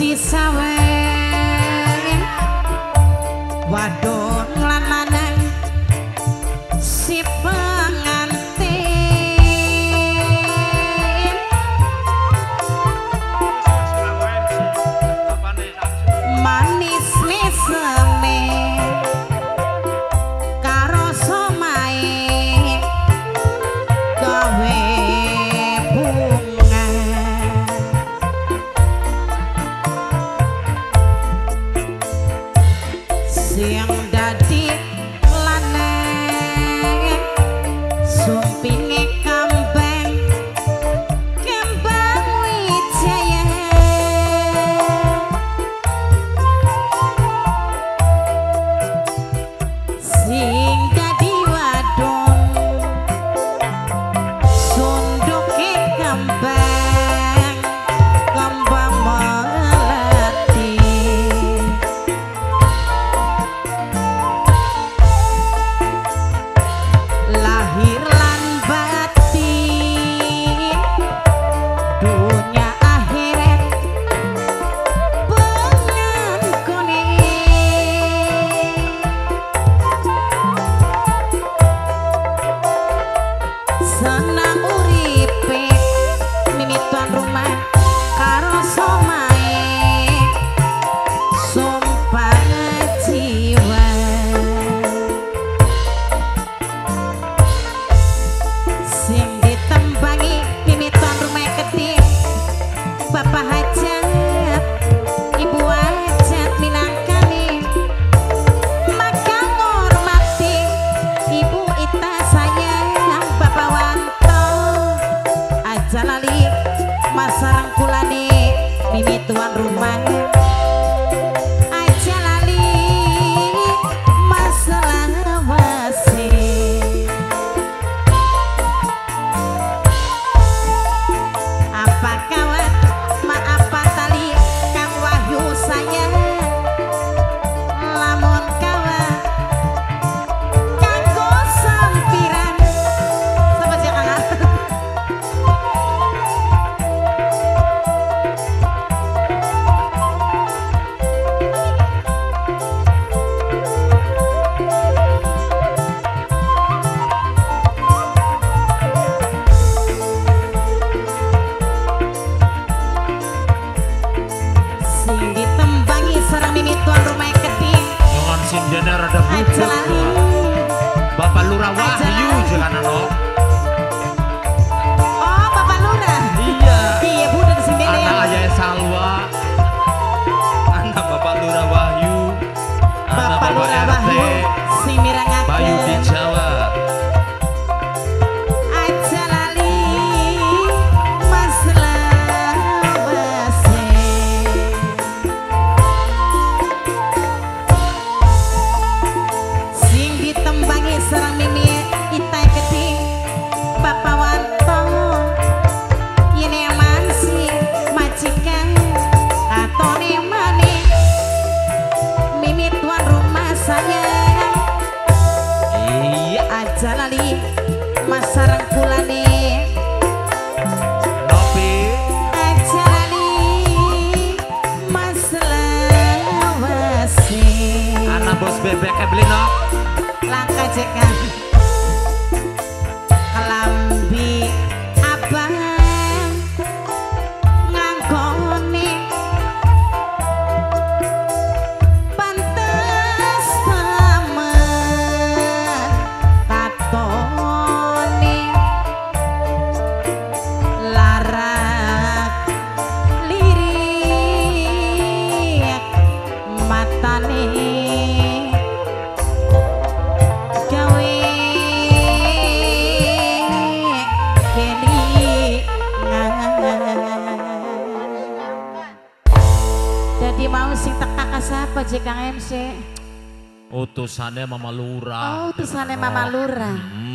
Gusti sawe wadon lan lanang si pengantin manis meseme karo somae gawe bunga sing dadi lanang sumpinge kambang kembang wijaya sing dadi wadon sunduke kembang kembang melati lahir lan batin dunia akhirat pengangkone senang uripe mimituan rumah karo somae sumpah jiwa sing ditembangi mimituan rumah ketik bapak hajat ibu hajat minangkani maka ngormati ibu ita sayang bapak wanto aja lali masa rangkulane mimituan rumah aja lali masalah wasi apa kawat maaf tali Kang Wahyu sayang lamun kawat kanggo sampiran sama jangan sing ditembangi sareng mimituan rumah keting Jangan sindene rada aja bubuk. lali Bapak Lurah Aja Wahyu lali. jangan no. oh Bapak Lurah Iya. iya bu udah disini Anak ayah Salwa. Anak Bapak Lurah Wahyu. Anak Bapak Lurah RT. Wahyu sing mirangaken Bayu di Jawa. aja lali masalah wase sing ditembangi sareng mimi itai keting Bapak Wanto yene mansi majikan katone maning mimi tuan rumah sayang Iya. aja lali masa rangkulane Nopi. aja lali masalah wasi Anak bos bebek beli no. langkah cekan kelambi abang ngangkone pantes tamen katone larak lirik matane gawe jadi mau sing teka kasapa Kang MC Utusannya Mama Lurah. oh utusannya Mama Lurah